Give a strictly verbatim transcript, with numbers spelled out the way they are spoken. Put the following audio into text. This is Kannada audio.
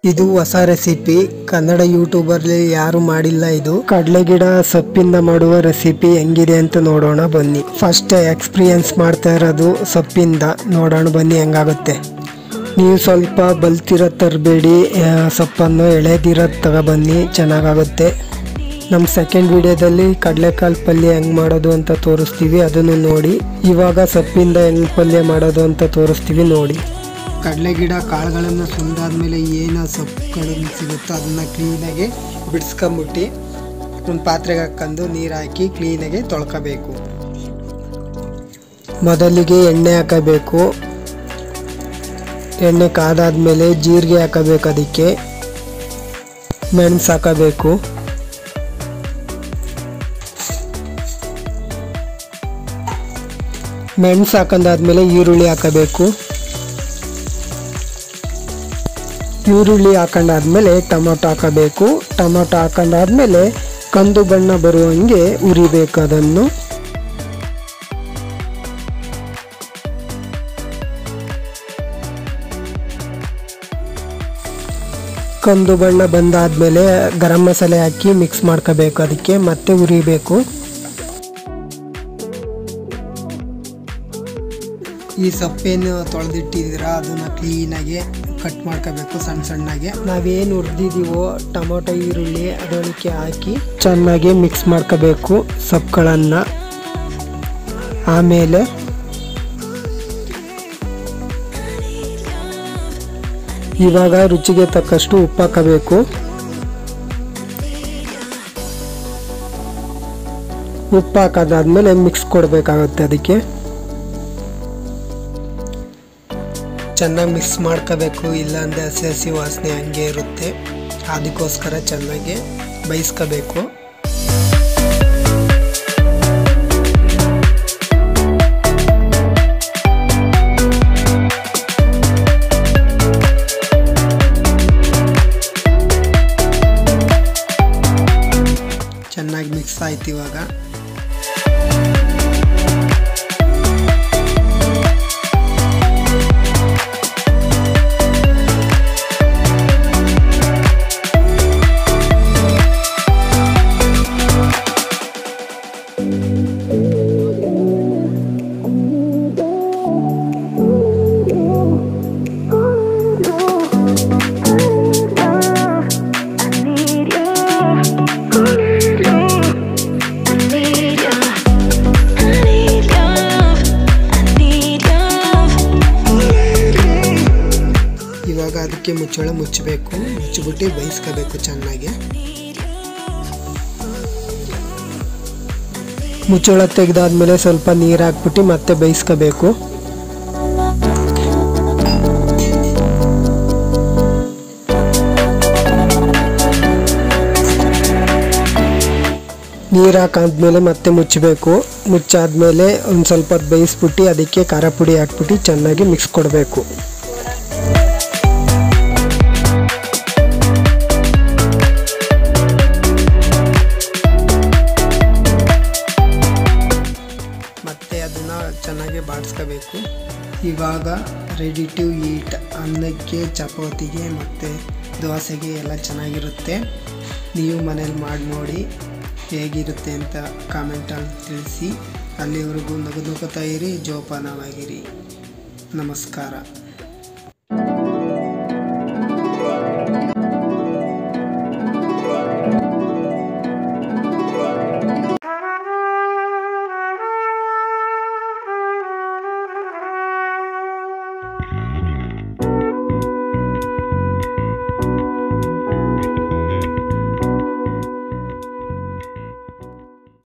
ಇದು ಹೊಸ ರೆಸಿಪಿ ಕನ್ನಡ ಯೂಟ್ಯೂಬರ್ಲಿ ಯಾರು ಮಾಡಿಲ್ಲ. ಇದು ಕಡಲೆ ಗಿಡ ಸೊಪ್ಪಿಂದ ಮಾಡುವ ರೆಸಿಪಿ ಹೆಂಗಿದೆ ಅಂತ ನೋಡೋಣ ಬನ್ನಿ. ಫಸ್ಟ್ ಎಕ್ಸ್ಪೀರಿಯನ್ಸ್ ಮಾಡ್ತಾ ಇರೋದು ಸೊಪ್ಪಿಂದ, ನೋಡೋಣ ಬನ್ನಿ ಹೆಂಗಾಗುತ್ತೆ. ನೀವು ಸ್ವಲ್ಪ ಬಲ್ತಿರೋ ತರಬೇಡಿ, ಸೊಪ್ಪನ್ನು ಎಳೆದಿರೋದು ತಗೊಬನ್ನಿ, ಚೆನ್ನಾಗಾಗುತ್ತೆ. ನಮ್ಮ ಸೆಕೆಂಡ್ ವಿಡಿಯೋದಲ್ಲಿ ಕಡಲೆಕಾಳು ಪಲ್ಯ ಹೆಂಗೆ ಮಾಡೋದು ಅಂತ ತೋರಿಸ್ತೀವಿ, ಅದನ್ನು ನೋಡಿ. ಇವಾಗ ಸೊಪ್ಪಿಂದ ಹೆಂಗೆ ಪಲ್ಯ ಮಾಡೋದು ಅಂತ ತೋರಿಸ್ತೀವಿ ನೋಡಿ. ಕಡಲೆ ಗಿಡ ಕಾಳುಗಳನ್ನು ಸುಂದಾದ್ಮೇಲೆ ಏನು ಸೊಪ್ಪುಗಳನ್ನು ಸಿಗುತ್ತೋ ಅದನ್ನು ಕ್ಲೀನಾಗಿ ಬಿಡಿಸ್ಕೊಂಬಿಟ್ಟು ಒಂದು ಪಾತ್ರೆಗೆ ಹಾಕೊಂಡು ನೀರು ಹಾಕಿ ಕ್ಲೀನಾಗಿ ತೊಳ್ಕೋಬೇಕು. ಮೊದಲಿಗೆ ಎಣ್ಣೆ ಹಾಕಬೇಕು. ಎಣ್ಣೆ ಕಾದಾದ್ಮೇಲೆ ಜೀರಿಗೆ ಹಾಕಬೇಕು, ಅದಕ್ಕೆ ಮೆಣಸು ಹಾಕಬೇಕು. ಮೆಣಸು ಹಾಕೊಂಡಾದ್ಮೇಲೆ ಈರುಳ್ಳಿ ಹಾಕಬೇಕು. ಈರುಳ್ಳಿ ಹಾಕೊಂಡಾದ್ಮೇಲೆ ಟೊಮೊಟೊ ಹಾಕಬೇಕು. ಟೊಮೊಟೊ ಹಾಕೊಂಡಾದ್ಮೇಲೆ ಕಂದು ಬಣ್ಣ ಬರುವಂಗೆ ಉರಿಬೇಕು. ಅದನ್ನು ಕಂದು ಬಣ್ಣ ಬಂದಾದ್ಮೇಲೆ ಗರಂ ಮಸಾಲೆ ಹಾಕಿ ಮಿಕ್ಸ್ ಮಾಡ್ಕೋಬೇಕು, ಅದಕ್ಕೆ ಮತ್ತೆ ಉರಿಬೇಕು. ಈ ಸೊಪ್ಪೇನು ತೊಳೆದಿಟ್ಟಿದ್ದೀರಾ ಅದನ್ನು ಕ್ಲೀನಾಗಿ ಕಟ್ ಮಾಡ್ಕೋಬೇಕು ಸಣ್ಣ ಸಣ್ಣಗೆ. ನಾವೇನು ಹುರಿದಿದ್ದೀವೋ ಟೊಮೊಟೊ ಈರುಳ್ಳಿ ಅದಕ್ಕೆ ಹಾಕಿ ಚೆನ್ನಾಗಿ ಮಿಕ್ಸ್ ಮಾಡ್ಕೋಬೇಕು ಸೊಪ್ಪುಗಳನ್ನು. ಆಮೇಲೆ ಇವಾಗ ರುಚಿಗೆ ತಕ್ಕಷ್ಟು ಉಪ್ಪು ಹಾಕಬೇಕು. ಉಪ್ಪು ಹಾಕೋದಾದ್ಮೇಲೆ ಮಿಕ್ಸ್ ಕೊಡಬೇಕಾಗುತ್ತೆ. ಅದಕ್ಕೆ ಚೆನ್ನಾಗಿ ಮಿಕ್ಸ್ ಮಾಡ್ಕೋಬೇಕು, ಇಲ್ಲಾಂದರೆ ಹಸಿ ಹಸಿ ವಾಸನೆ ಹಂಗೆ ಇರುತ್ತೆ. ಅದಕ್ಕೋಸ್ಕರ ಚೆನ್ನಾಗಿ ಬೇಯಿಸ್ಕೋಬೇಕು. ಚೆನ್ನಾಗಿ ಮಿಕ್ಸ್ ಆಯ್ತು. ಇವಾಗ ಇವಾಗ ಅದಕ್ಕೆ ಮುಚ್ಚಳ ಮುಚ್ಚಬೇಕು, ಮುಚ್ಚಿಬಿಟ್ಟು ಬೇಯಿಸ್ಕೋಬೇಕು ಚೆನ್ನಾಗಿ. ಮುಚ್ಚಳ ತೆಗೆದಾದ್ಮೇಲೆ ಸ್ವಲ್ಪ ನೀರು ಹಾಕ್ಬಿಟ್ಟು ಮತ್ತೆ ಬೇಯಿಸ್ಕೋಬೇಕು. ನೀರು ಹಾಕಾದ್ಮೇಲೆ ಮತ್ತೆ ಮುಚ್ಚಬೇಕು. ಮುಚ್ಚಾದ್ಮೇಲೆ ಒಂದು ಸ್ವಲ್ಪ ಹೊತ್ತು ಬೇಯಿಸ್ಬಿಟ್ಟು ಅದಕ್ಕೆ ಖಾರ ಪುಡಿ ಹಾಕ್ಬಿಟ್ಟು ಚೆನ್ನಾಗಿ ಮಿಕ್ಸ್ ಕೊಡಬೇಕು. ಮತ್ತೆ ಅದನ್ನು ಚೆನ್ನಾಗಿ ಬಾಡಿಸ್ಕೋಬೇಕು. ಇವಾಗ ರೆಡಿ ಟು ಈಟ್. ಅನ್ನಕ್ಕೆ, ಚಪಾತಿಗೆ ಮತ್ತು ದೋಸೆಗೆ ಎಲ್ಲ ಚೆನ್ನಾಗಿರುತ್ತೆ. ನೀವು ಮನೇಲಿ ಮಾಡಿ ನೋಡಿ ಹೇಗಿರುತ್ತೆ ಅಂತ ಕಾಮೆಂಟಲ್ಲಿ ತಿಳಿಸಿ. ಅಲ್ಲಿವರೆಗೂ ನಗು ನಗುತ್ತಾ ಇರಿ, ಜೋಪಾನವಾಗಿರಿ. ನಮಸ್ಕಾರ.